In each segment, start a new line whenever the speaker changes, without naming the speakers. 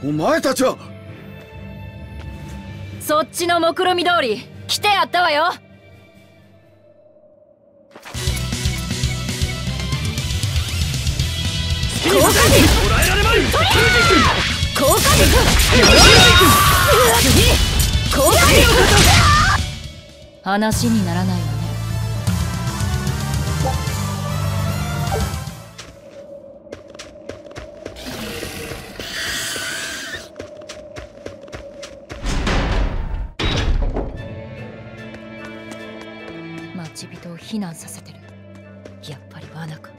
お前たちは。
そっちの目論見通り来てやったわよ。
好きにさせ捕らえられまい。
効果軸効果軸話にならないわね。待ち人を避難させてる。やっぱり罠か。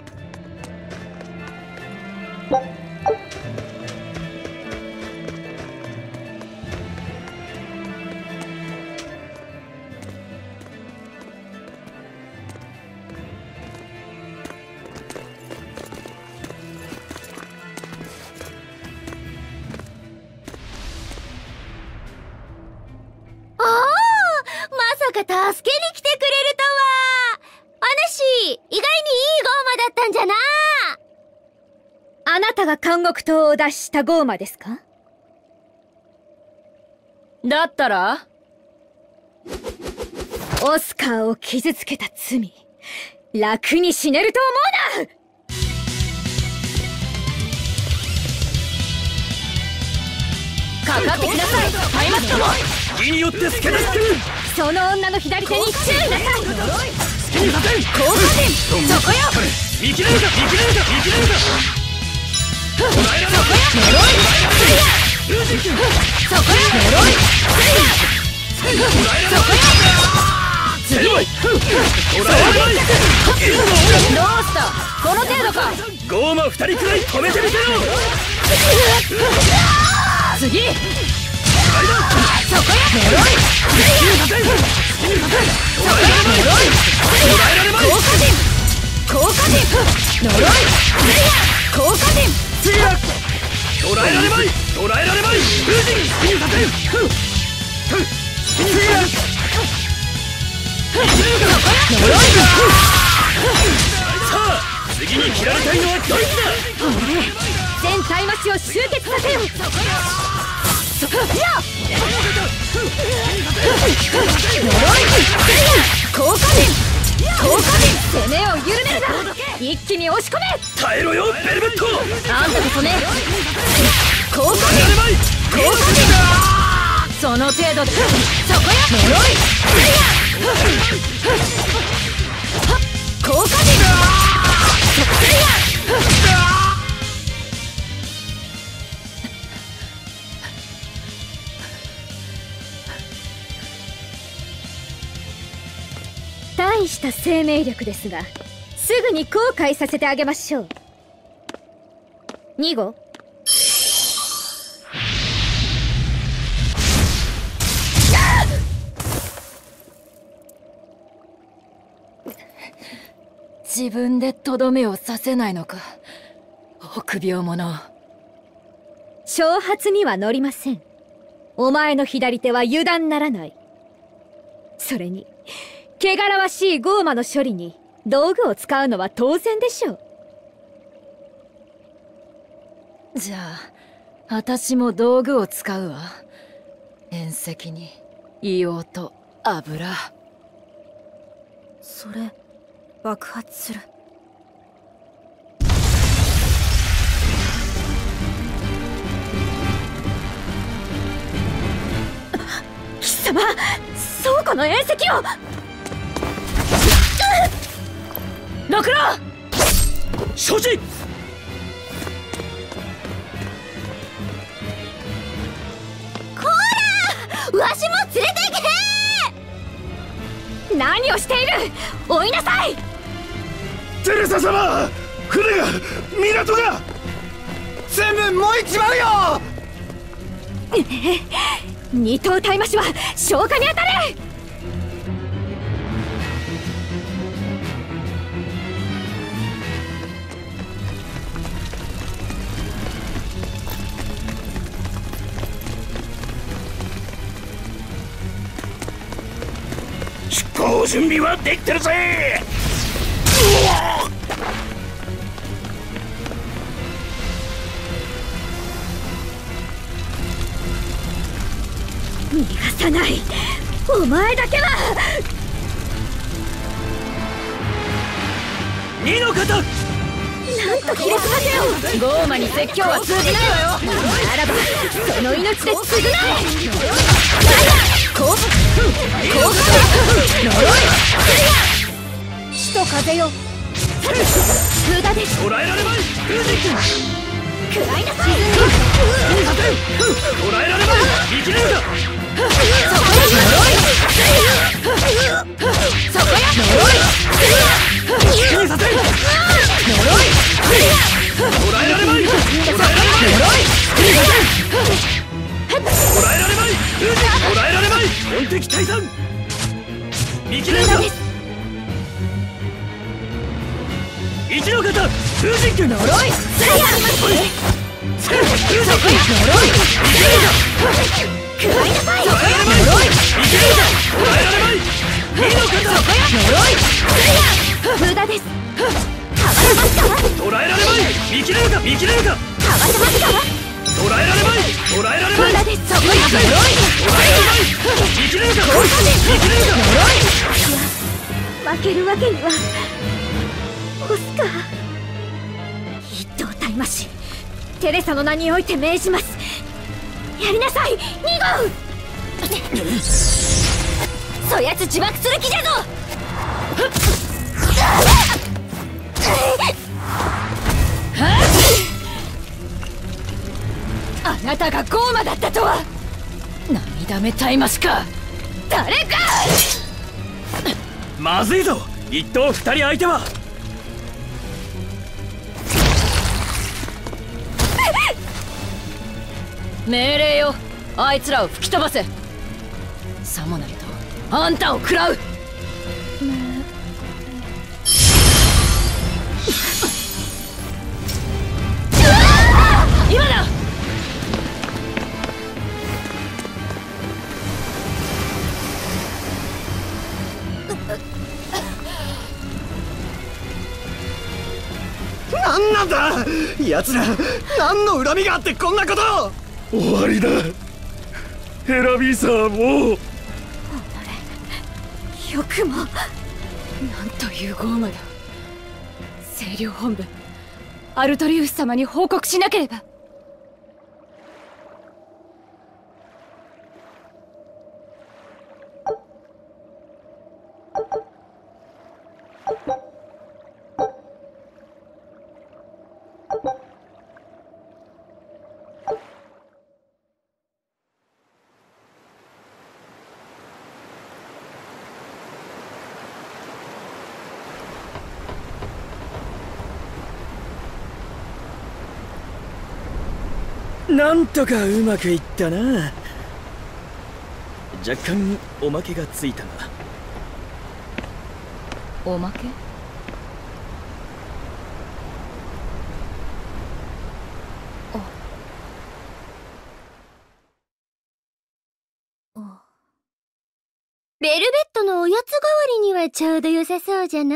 助けに来てくれるとは。お主、意外にいいゴーマだったんじゃな。
あなたが監獄島を脱したゴーマですか？
だったら
オスカーを傷つけた罪、楽に死ねると思うな。
かかってきなさい、松明友。
義によって助け出してる。
その女の左手に注意なさい。
好きにさせ
効果点、そこよ。
見切れるか見切れるか見切れるか。捕らえられない。
そこよ。呪い
捕らえられない。
次。
捕らえられない。
どうしたこの程度か。
ゴーマ2人くらい止めてみてよ。
次
そこよ。呪い効果点呪い効果点
捕らえられまい。捕らえられまい。封じに好きにさせさあ次に切られたいのはどいつだ。
全体マシを集結させよ。そこよ。効果点攻めを緩めるな。一気に押し込め。
耐えろよベルベット。
あんたこそね。
効果点
その程度で。
そこよ。呪い効果点大した生命力ですが、すぐに後悔させてあげましょう。2号。
自分でとどめを刺せないのか、臆病者。
挑発には乗りません。お前の左手は油断ならない。それに汚らわしいゴーマの処理に道具を使うのは当然でしょう。
じゃあ私も道具を使うわ。縁石に硫黄と油。
それ爆発する。
貴様、倉庫の縁石を。
六郎
承知。
わしも連れて行け。
何をしている。追いなさい。
テレサ様、船が、港が全部燃えちまうよ。
二頭タイマシは消火に当たれ。
出航準備はできてるぜ。
逃がさない。お前だけは。
二の型。
なんとひれ伏させよう。
ゴーマに説教は通じないわよ。
ならばその命で償え。
こう
死と風よ。無駄です。
捕らえられまい。風神君。
食らいなさい。
捕らえられまい。生きれるか。
そこや。
気にさせん。捕らえられまい。捕らえられまい。捕らえられまい。捕らえられまい。本敵退散。見切れるか。一の型。風神君。
呪い。
そこや。呪い。見切れるか。
食らいなさい。
捕らえられまい。見切れるか。捕らえられまい。二の型。
無駄です。
捕らえられまい。見切れるか。見切れるか。捕らえられまい。捕らえられまい。
無駄です。
捕らえられまい。見切れるか。見切れるか。
負けるわけには。オスカー、一等大魔師テレサの名において命じます。やりなさい、2号。そやつ自爆する気じゃぞ。
あなたがゴーマだったとは。涙目たいましか。誰か。
まずいぞ。一等二人相手は。
命令よ。あいつらを吹き飛ばせ。さもないとあんたを食らう。今だ。
何なんだ奴ら。何の恨みがあってこんなことを。終わりだヘラビーサー。もう
よくも。
なんというゴーマだ。清涼本部アルトリウス様に報告しなければ。
なんとかうまくいったな。若干おまけがついたが。
おまけ。
ベルベットのおやつ代わりにはちょうど良さそうじゃな。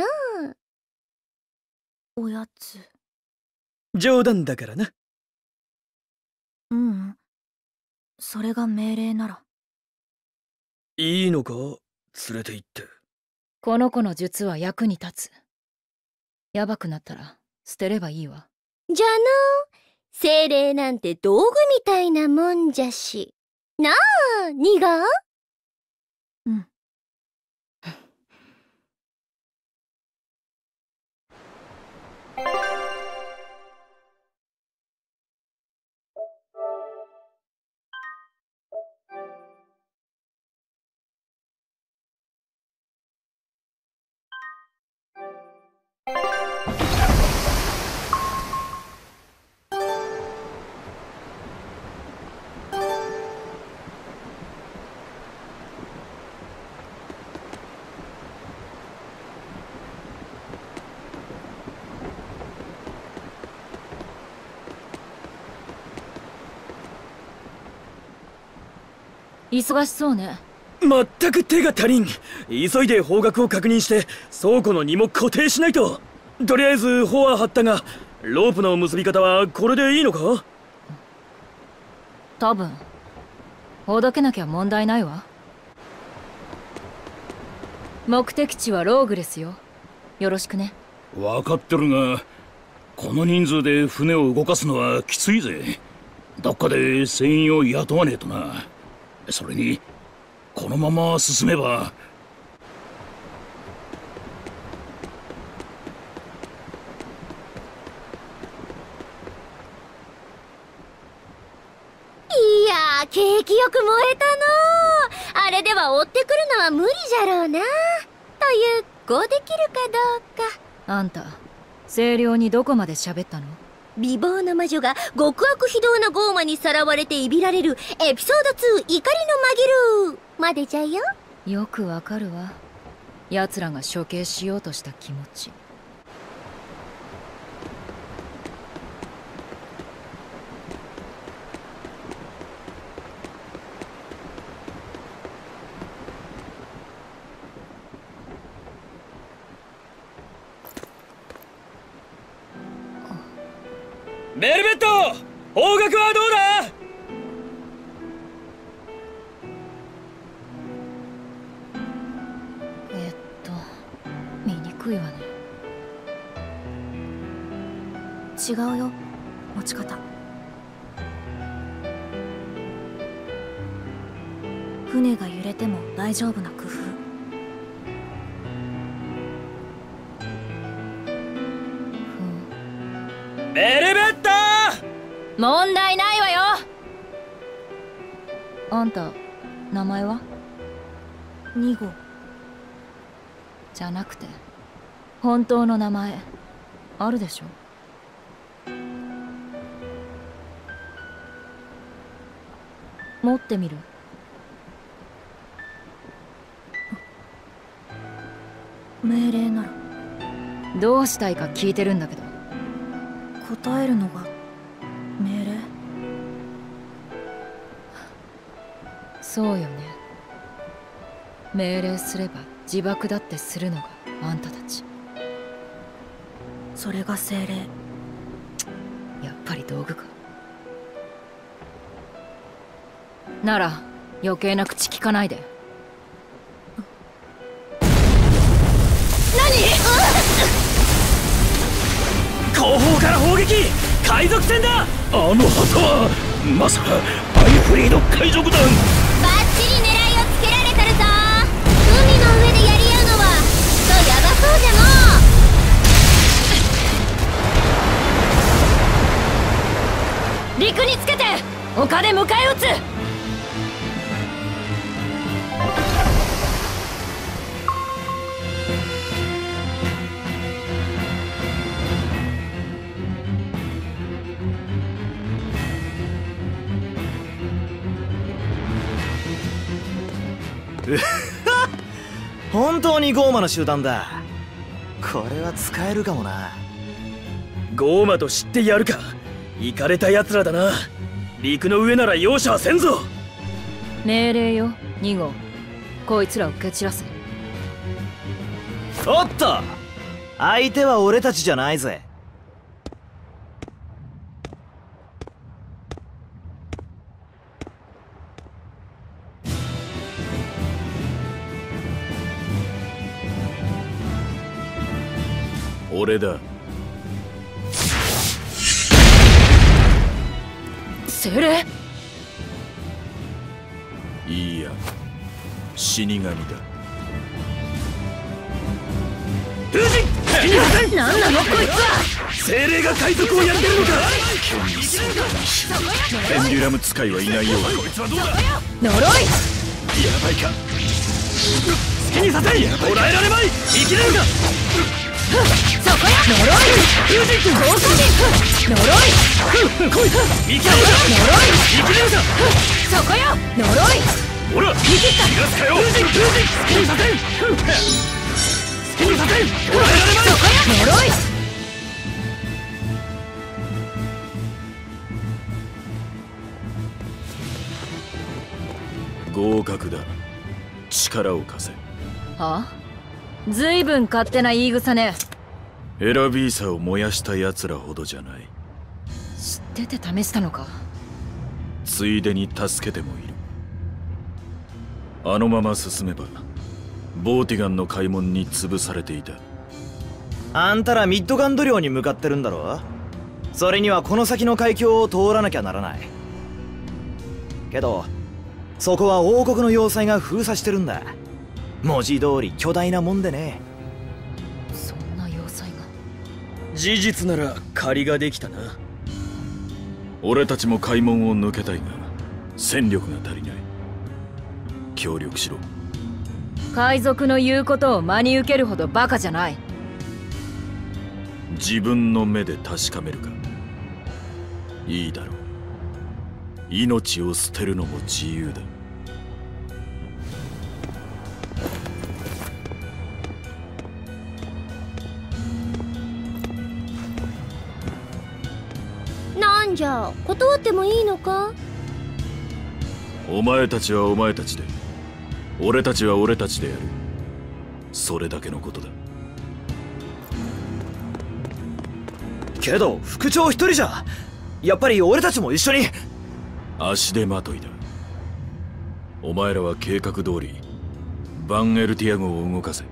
おやつ。
冗談だからな。
うん。それが命令なら。
いいのか連れて行って。
この子の術は役に立つ。やばくなったら捨てればいいわ。
じゃな、精霊なんて道具みたいなもんじゃし。なあ、ニガ。
うん。
忙しそうね。
まったく手が足りん。急いで方角を確認して倉庫の荷も固定しないと。とりあえず帆は張ったが、ロープの結び方はこれでいいのか？
多分。 ほどけなきゃ問題ないわ。目的地はローグレスよ。よろしくね。
分かってるが、この人数で船を動かすのはきついぜ。どっかで船員を雇わねえとな。それにこのまま進めば。
いやー、景気よく燃えたの。あれでは追ってくるのは無理じゃろうな。というこうできるかどうか。
あんた声量にどこまで喋ったの？
美貌の魔女が極悪非道なゴーマにさらわれていびられるエピソード2怒りの紛るまでじゃよ。
よくわかるわ。奴らが処刑しようとした気持ち。
ベルベット、方角はどうだ？
見にくいわね。
違うよ、持ち方。船が揺れても大丈夫な工夫。
ベルベット！
問題ないわよ。あんた名前は
2号
じゃなくて本当の名前あるでしょ？持ってみる？
命令なら。
どうしたいか聞いてるんだけど。
答えるのが命令？
そうよね。命令すれば自爆だってするのがあんたたち。
それが精霊？
やっぱり道具か。なら余計な口聞かないで。
後方から砲撃！海賊船だ！
あの旗はまさかアイフリーの海賊団？
バッチリ狙いをつけられてるぞ。海の上でやり合うのはちょっとヤバそうじゃの。
陸につけて丘で迎え撃つ。
本当にゴーマの集団だ。これは使えるかもな。
ゴーマと知ってやるか。イカれた奴らだな。陸の上なら容赦はせんぞ。
命令よ2号。こいつらを蹴散らせ。
おっと、相手は俺たちじゃないぜ。
俺だ。
精霊？
いいや、死神だ。
何なのこいつは！
精霊が海賊をやってるのか！
ペンデュラム使いはいないようだ。
呪い！
やばいか。好きにさせん！捕らえられまい！生きれるか！
そこや！呪い！降下陣！呪い！
来い！見切れるか！
呪い！
見切れるか！
そこよ！呪い！
ほら！見切った！逃がすかよ！好きにさせん！好きにさせん！捕らえられまい！
そこや！呪い！
合格だ。力を貸せ。
はあ？ずいぶん勝手な言い草ね。
エラビーサを燃やした奴らほどじゃない。
知ってて試したのか。
ついでに助けてもいる。
あのまま進めばボーティガンの開門に潰されていた。
あんたらミッドガンド領に向かってるんだろ。それにはこの先の海峡を通らなきゃならない。けどそこは王国の要塞が封鎖してるんだ。文字通り巨大なもんでね。
そんな要塞が。
事実なら借りができたな。
俺たちも開門を抜けたいが戦力が足りない。協力しろ。
海賊の言うことを真に受けるほどバカじゃない。
自分の目で確かめるか。いいだろう。命を捨てるのも自由だ。
なんじゃ、断ってもいいのか？
お前たちはお前たちで、俺たちは俺たちでやる。それだけのことだ。
けど副長一人じゃ、やっぱり俺たちも一緒に。
足手まといだ。お前らは計画通りバンエルティア号を動かせ。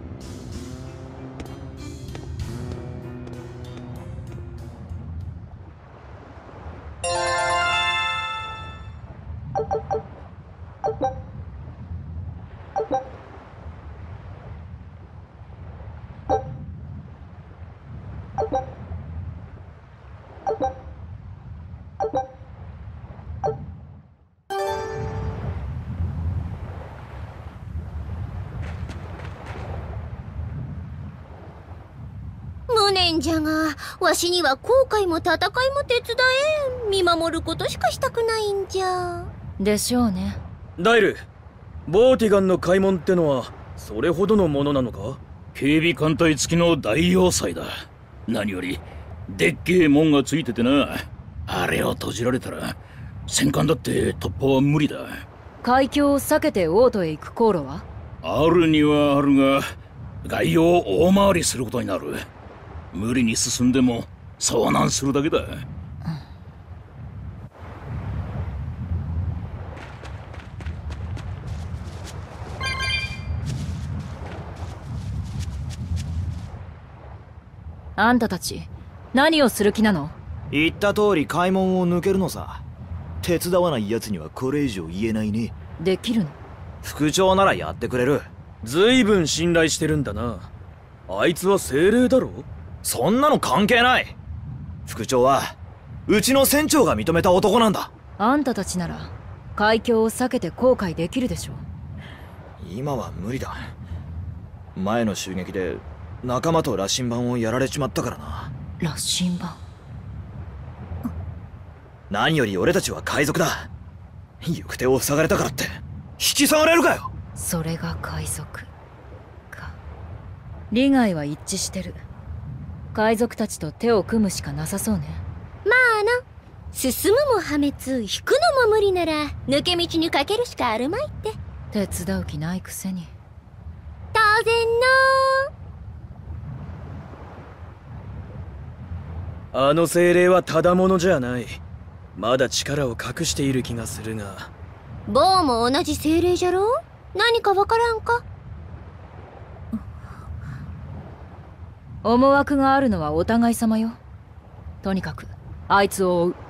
無念じゃが、わしには航海も戦いも手伝えん。見守ることしかしたくないんじゃ。
でしょうね。
ダイル、ボーティガンの開門ってのはそれほどのものなのか？
警備艦隊付きの大要塞だ。何よりでっけえ門がついててな。あれを閉じられたら戦艦だって突破は無理だ。
海峡を避けて王都へ行く航路は？
あるにはあるが、外洋を大回りすることになる。無理に進んでも遭難するだけだ。
あんたたち何をする気なの？
言った通り開門を抜けるのさ。手伝わない奴にはこれ以上言えないね。
できるの？
副長ならやってくれる。
ずいぶん信頼してるんだな。あいつは精霊だろ？
そんなの関係ない。副長はうちの船長が認めた男なんだ。
あんたたちなら海峡を避けて航海できるでしょ。
今は無理だ。前の襲撃で仲間と羅針盤をやられちまったからな。
羅針盤？
何より俺たちは海賊だ。行く手を塞がれたからって引き下がれるかよ。
それが海賊か。利害は一致してる。海賊たちと手を組むしかなさそうね。
まあな、進むも破滅、引くのも無理なら抜け道にかけるしかあるまいって。
手伝う気ないくせに。
当然の。
あの精霊はただものじゃない。まだ力を隠している気がするが。
坊も同じ精霊じゃろ？何かわからんか？
思惑があるのはお互い様よ。とにかくあいつを追う。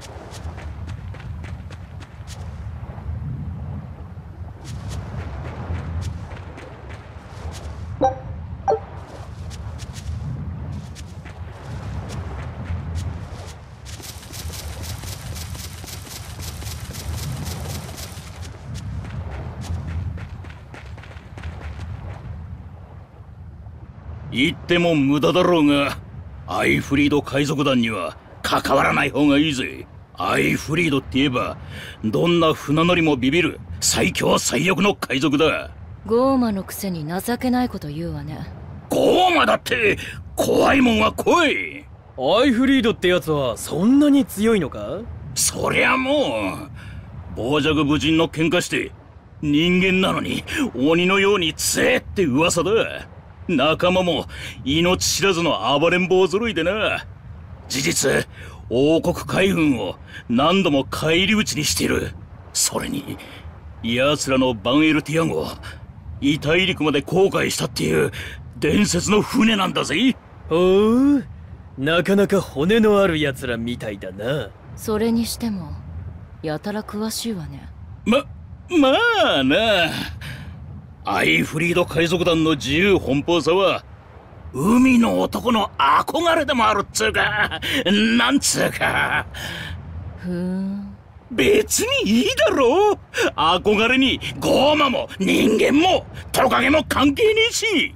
言っても無駄だろうが、アイフリード海賊団には関わらない方がいいぜ。アイフリードって言えばどんな船乗りもビビる最強最悪の海賊だ。
ゴーマのくせに情けないこと言うわね。
ゴーマだって怖いもんは怖い。
アイフリードってやつはそんなに強いのか？
そりゃもう傍若無人の喧嘩して人間なのに鬼のように強えって噂だ。仲間も命知らずの暴れん坊揃いでな。事実王国海軍を何度も返り討ちにしている。それに奴らのバンエルティア号異大陸まで航海したっていう伝説の船なんだぜ。
ほう、なかなか骨のある奴らみたいだな。
それにしてもやたら詳しいわね。
まあな。アイフリード海賊団の自由奔放さは海の男の憧れでもあるっつうか、なんつうか。
ふーん。
別にいいだろう。憧れにゴーマも人間もトカゲも関係ねえし。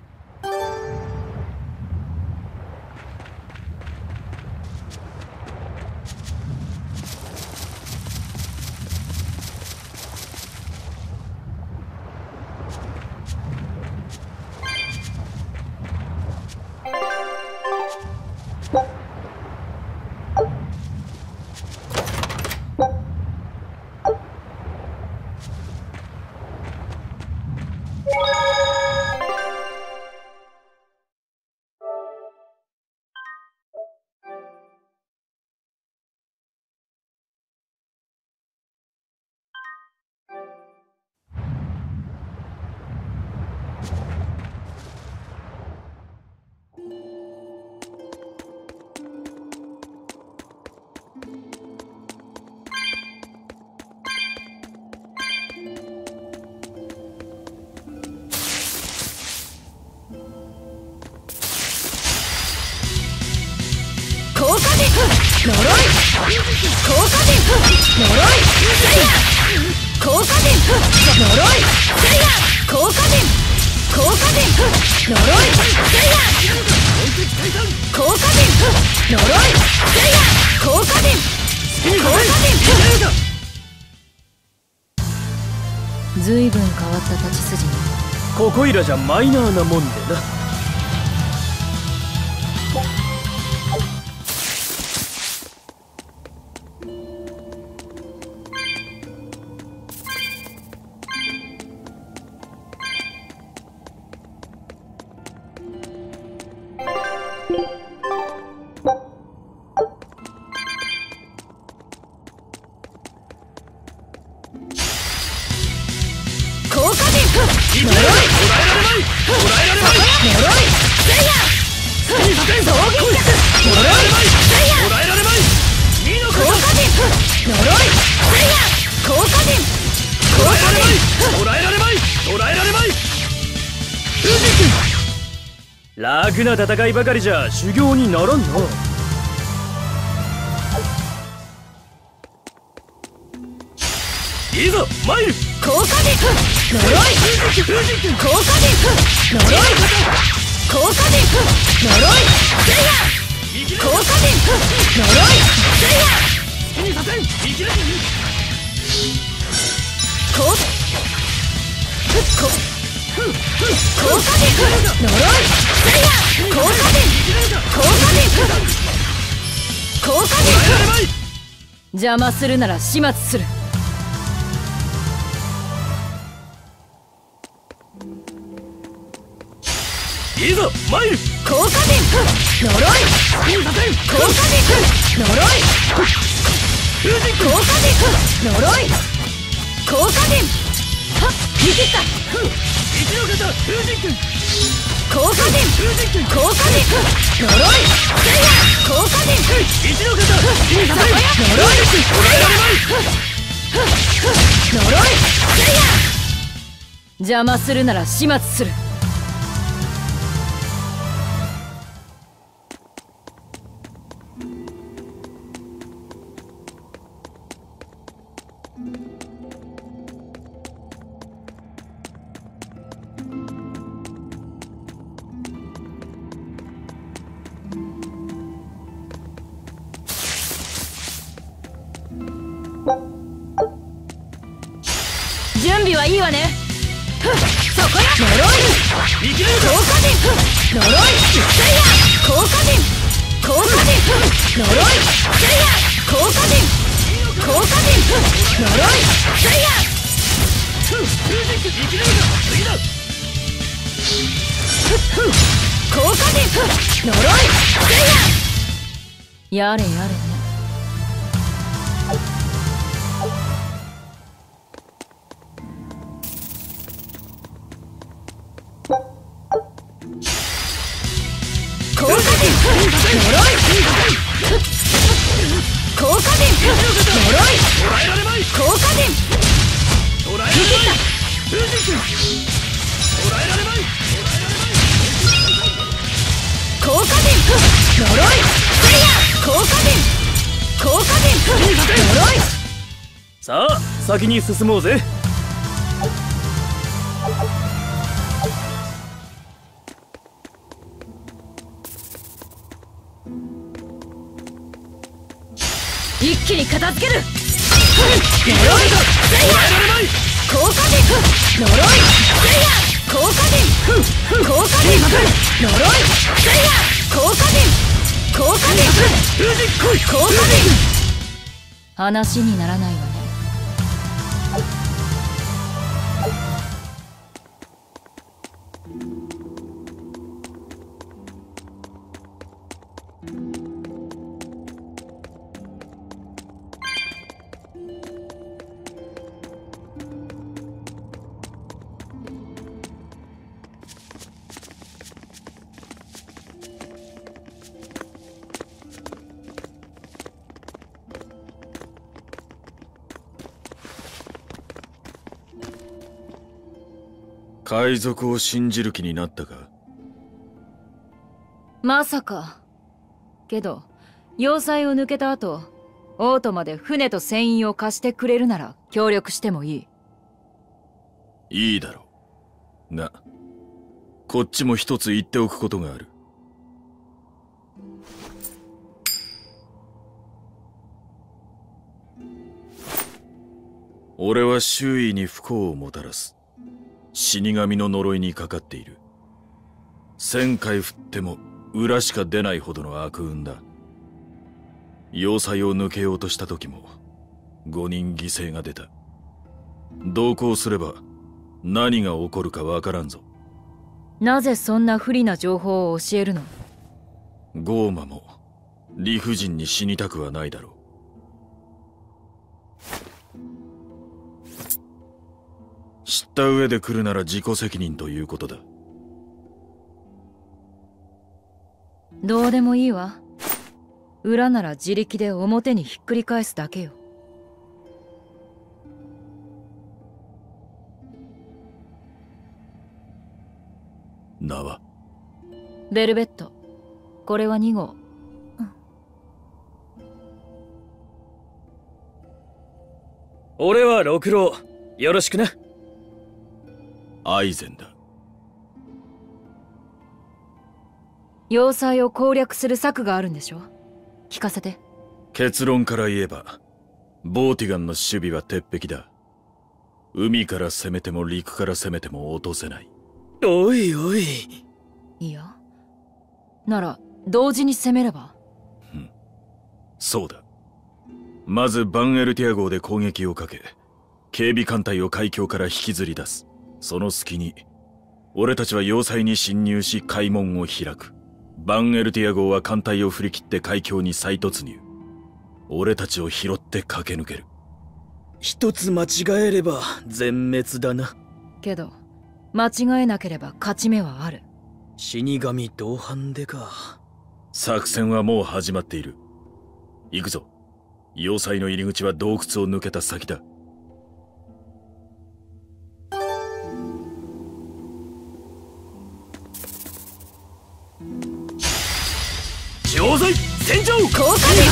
呪い効果陣呪いせいや効果陣呪いせいや効果陣呪いせいや効果陣呪いせいや効果陣
ずいぶん変わった立ち筋ね。
ここいらじゃマイナーなもんでな。楽な戦いばかりじゃ修行にならんな。いざ参る。
効果陣呪い効果陣呪い効果陣呪いせいや効果陣呪いせいや好きにさせん生きる効果陣呪いせいや効果陣
邪魔するなら始末する。
いざ参る。
効果陣呪い効果陣呪い効果陣呪い効果陣はっ見切った
一の方風神君
効果伝効果伝呪いせいや効果伝
一の方
呪い呪いせいや邪魔するなら始末する。準備はいいわね。そこや呪い効果伝呪いせいや効果伝効果伝呪いせいや効果伝効果伝呪いせいや効果伝呪いせいや。やれやれね。効果伝呪い効果伝呪い効果伝効果伝呪いせいや効果伝効果伝呪い。
さあ先に進もうぜ。
一気に片付ける。呪いせいや効果伝呪いせいや効果伝効果伝呪いせいや効果伝効果伝効果伝。話にならないわね。
海賊を信じる気になったか？
まさか。けど要塞を抜けた後オートまで船と船員を貸してくれるなら協力してもいい。
いいだろう。がこっちも一つ言っておくことがある。俺は周囲に不幸をもたらす死神の呪いにかかっている。1000回振っても裏しか出ないほどの悪運だ。要塞を抜けようとした時も5人犠牲が出た。同行すれば何が起こるかわからんぞ。
なぜそんな不利な情報を教えるの？
ゴーマも理不尽に死にたくはないだろう。知った上で来るなら自己責任ということだ。
どうでもいいわ。裏なら自力で表にひっくり返すだけよ。
名は？
ベルベット。これは2号。
俺は六郎。よろしくな。
アイゼンだ。
要塞を攻略する策があるんでしょ？聞かせて。
結論から言えばボーティガンの守備は鉄壁だ。海から攻めても陸から攻めても落とせない。
おいおい。
いやなら同時に攻めれば。
そうだ。まずバンエルティア号で攻撃をかけ警備艦隊を海峡から引きずり出す。その隙に俺たちは要塞に侵入し海門を開く。バンエルティア号は艦隊を振り切って海峡に再突入。俺たちを拾って駆け抜ける。
一つ間違えれば全滅だな。
けど間違えなければ勝ち目はある。
死神同伴でか。
作戦はもう始まっている。行くぞ。要塞の入り口は洞窟を抜けた先だ。
錠剤戦場
効果で呪い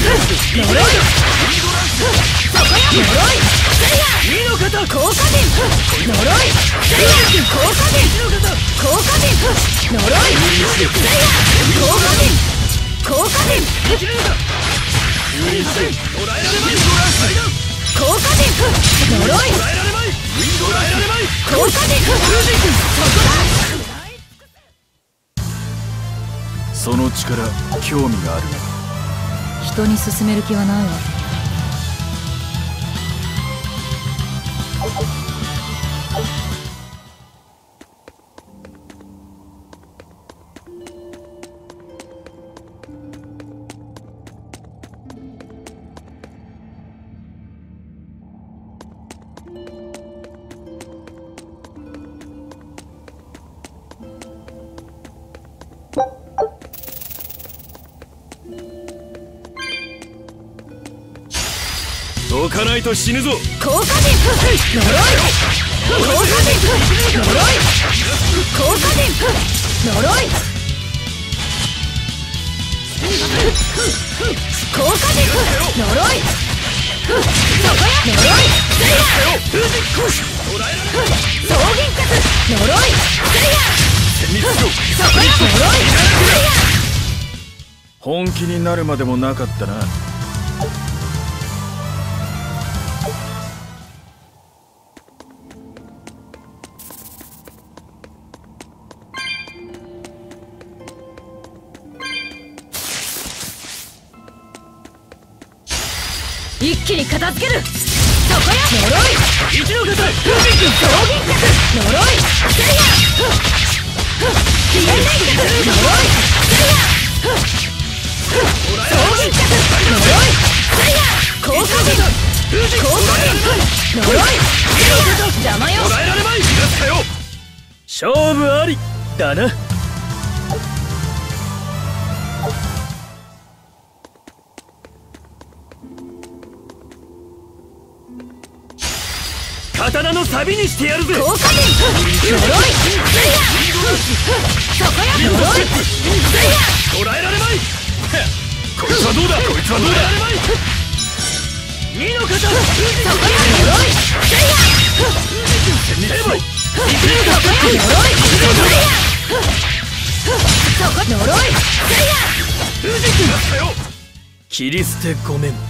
そこよ呪い
いいの方
効果で呪い効果で効果で呪い効果で効果で
捕らえられまい
効果で呪い
捕らえられまい捕らえられまい
効果で
その力、興味があるな。
人に勧める気はないわ。
どかないと死ぬぞ。
効果で呪い効果で呪い効果で呪い効果で呪いそこや呪い草原脚呪いそこや呪い
本気になるまでもなかったな。
一気に片付けるそこや呪い
一の方
草原脚呪いせいや消えない脚呪いせいや草原脚呪いせいや効果で効果で呪いせいや邪魔よ
捕らえられまい勝負ありだな。刀の錆にしてやるぜ。
効果で呪いせいやそこや呪いせいや
捕らえられまい
こいつはどうだ。こいつはどうだ。
二の方
そこや呪いせいやそこや呪いせいやそこ呪いせいや
切り捨てごめん。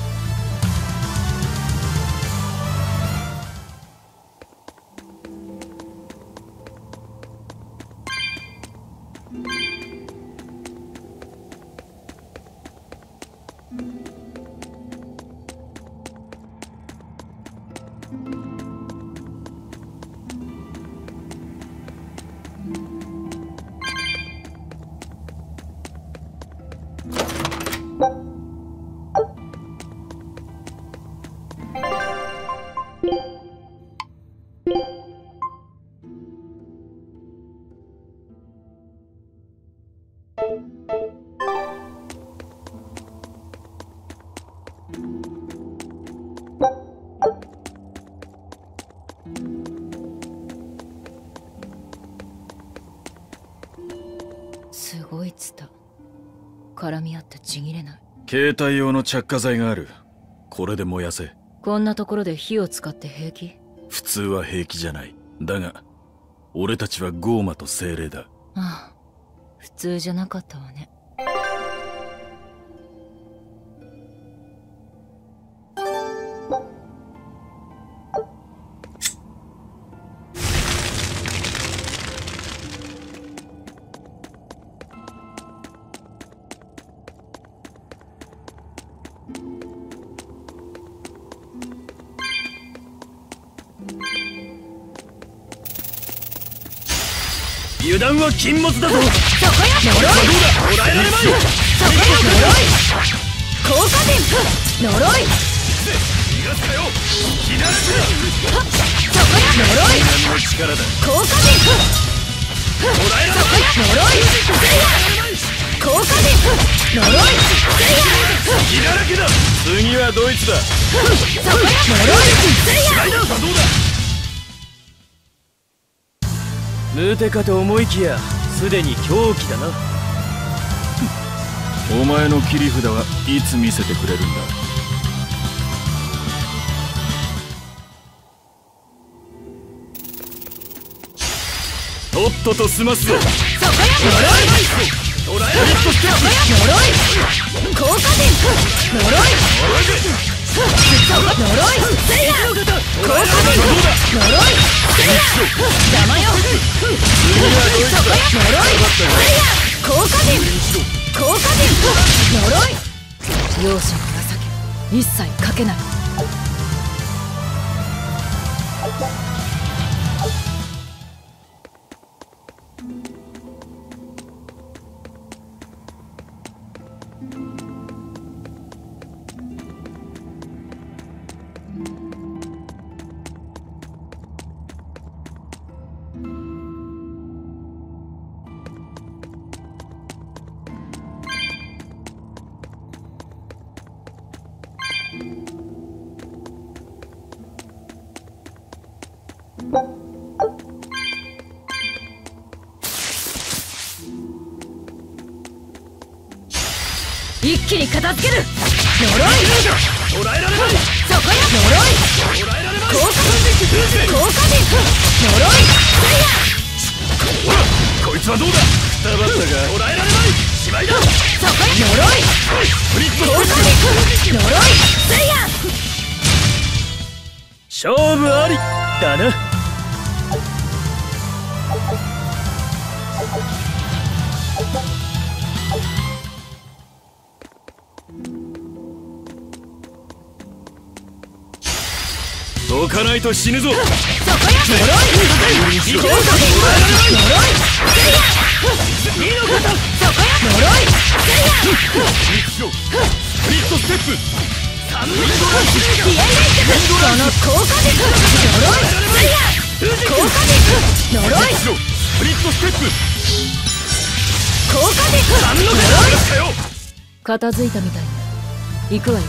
すごいツタ。絡み合ってちぎれない。
携帯用の着火剤がある。これで燃やせ。
こんなところで火を使って平気？
普通は平気じゃない。だが俺たちはゴーマと精霊だ。
ああ、普通じゃなかったわね。
油断は禁物だぞ。
そこや呪い
どうだ。捕らえられまい
そこや呪い効果で呪い
逃がすかよ。気ならず
そこや呪い
人間の力だ。
効果で
捕らえられ
そこや呪い効果で呪い
気だらけだ。次はドイツだ。
そこや呪いせいや。
どうだ。
ムテかと思いきやすでに狂気だな。
お前の切り札はいつ見せてくれるんだ。とっとと済ますぞ。
そこや呪い
トライアルとして
そこや呪い効果で呪いそこ呪いせいや効果で呪いせいや邪魔よそこや呪いせいや効果で効果で呪い
容赦は情け一切かけない。
一気に片付ける呪い
捕らえられない。
そこや呪い
捕らえられない。
効果で効果で呪いせいや
ほらこいつはどうだ。くたばったが捕らえられない。芝居だ。
そこや呪い
スプリット
効果で呪いせいや
勝負ありだな。
どかないと死ぬぞ。
そこや呪い効果で呪いせいやそこや呪いせいや
スプリットステップ。
気合い入ってくその効果で呪いせいや効果で呪い
スプリットステップ。
効果で呪い
片付いたみたいね。行くわよ。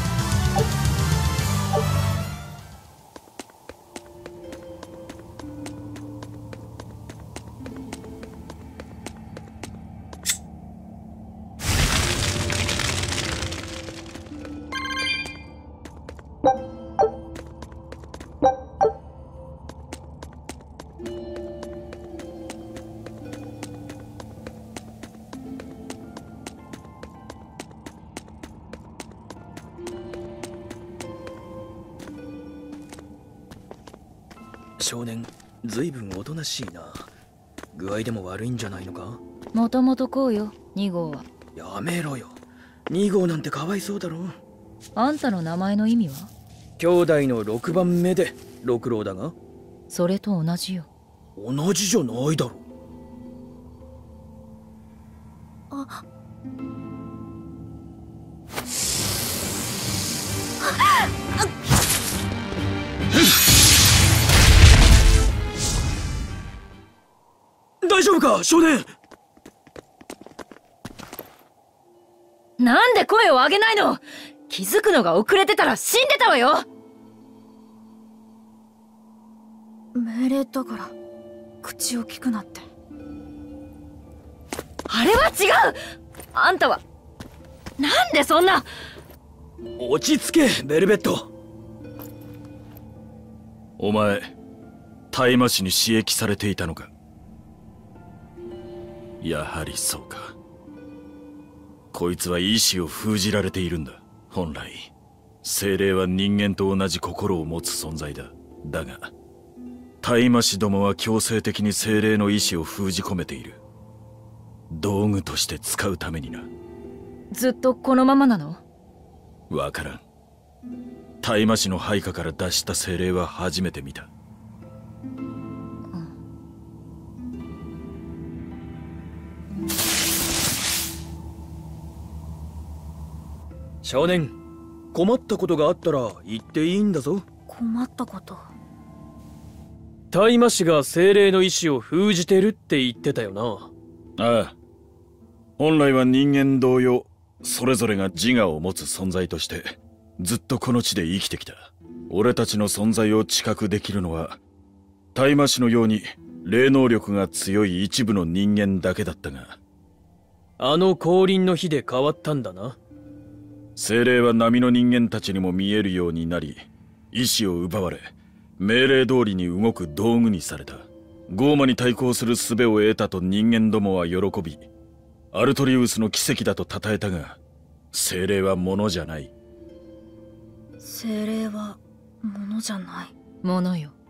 少年、ずいぶんおとなしいな。具合でも悪いんじゃないのか。
もともとこうよ、2号は。
やめろよ。2号なんてかわいそうだろ。
あんたの名前の意味は？
兄弟の6番目で六郎だが。
それと同じよ。
同じじゃないだろ。
あ
大丈夫か少年。
なんで声を上げないの。気づくのが遅れてたら死んでたわよ。
命令だから口を聞くなって。
あれは違う。あんたはなんでそんな。
落ち着けベルベット。
お前大麻市に刺激されていたのか。やはりそうか。こいつは意志を封じられているんだ。本来精霊は人間と同じ心を持つ存在だ。だが大麻師どもは強制的に精霊の意志を封じ込めている。道具として使うためにな。
ずっとこのままなの？
わからん。大麻師の配下から脱した精霊は初めて見た。
少年、困ったことがあったら言っていいんだぞ。
困ったこと。
大麻師が精霊の意志を封じてるって言ってたよな。
ああ。 本来は人間同様、それぞれが自我を持つ存在としてずっとこの地で生きてきた。俺たちの存在を知覚できるのは大魔師のように霊能力が強い一部の人間だけだったが、
あの降臨の日で変わったんだな。
精霊は波の人間たちにも見えるようになり、意志を奪われ命令通りに動く道具にされた。ゴーマに対抗する術を得たと人間どもは喜び、アルトリウスの奇跡だと称えたが、精霊はものじゃない。
精霊はものじゃない。
ものよ。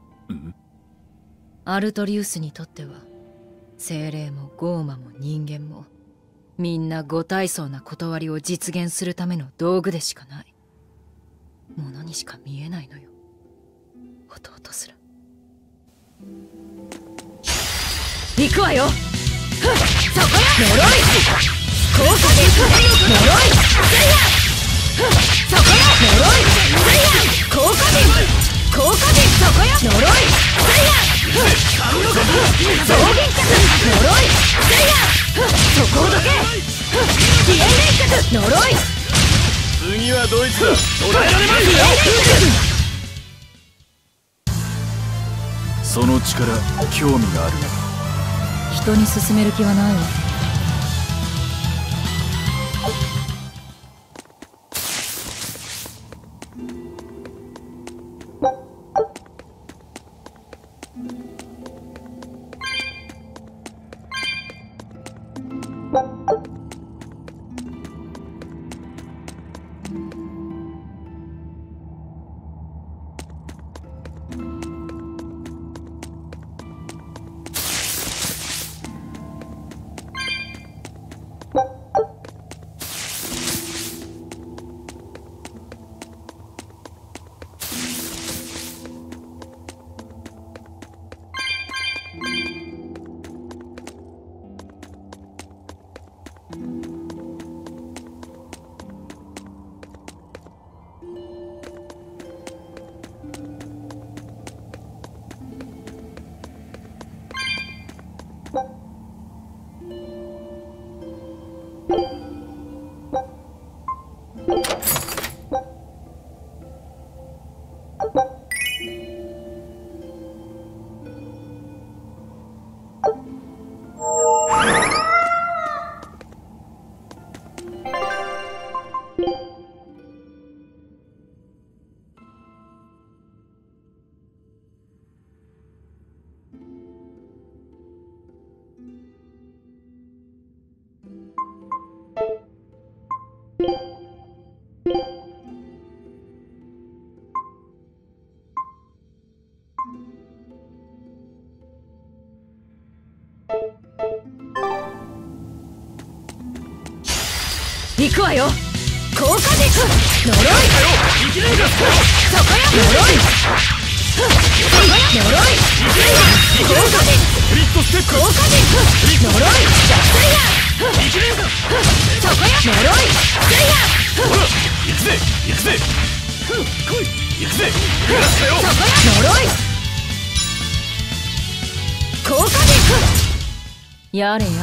アルトリウスにとっては精霊もゴーマも人間もみんな五体相な断りを実現するための道具でしかない。ものにしか見えないのよ、弟すら。
行くわよ。そこよ。呪い効果で呪いそこよ。呪い効果でそこよ。呪い増減脚呪いそこをどけ。飛燕連脚呪い。
次はドイツだ。
捉えられま
飛燕連脚。
その力、興味があるな。
人に勧める気はないわ。
行くわよ。効果で呪いそこよ。呪いそこよ。呪い効果で効果で呪いそこよ。呪い
行くぜ行くぜ行くぜ
そこよ。呪い効果で
やれやれね。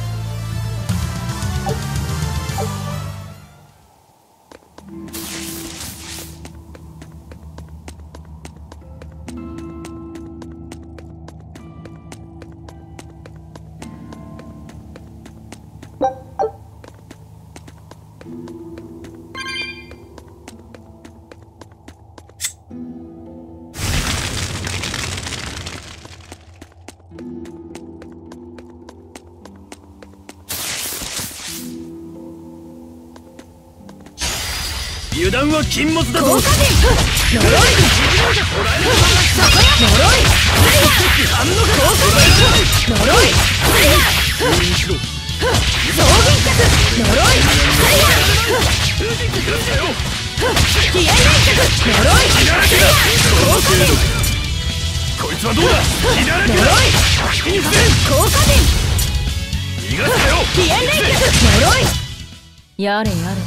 油断は禁物だぞ。
効果で呪いそこよ。呪い効果で呪い増減脚呪い飛燕連脚呪い効果で
こいつはどうだ。
呪い効果で
逃がすなよ。
飛燕連脚呪い
やれやれね。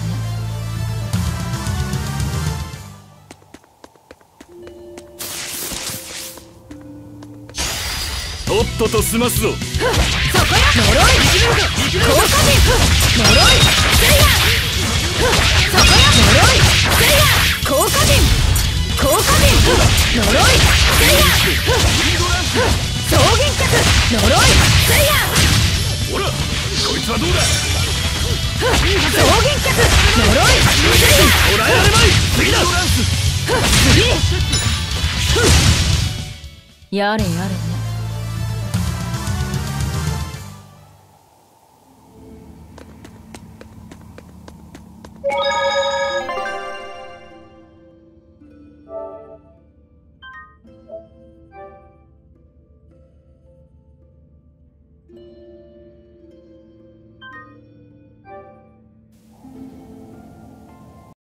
とっとと済ますぞ。
そこよ。呪い
やれやれね。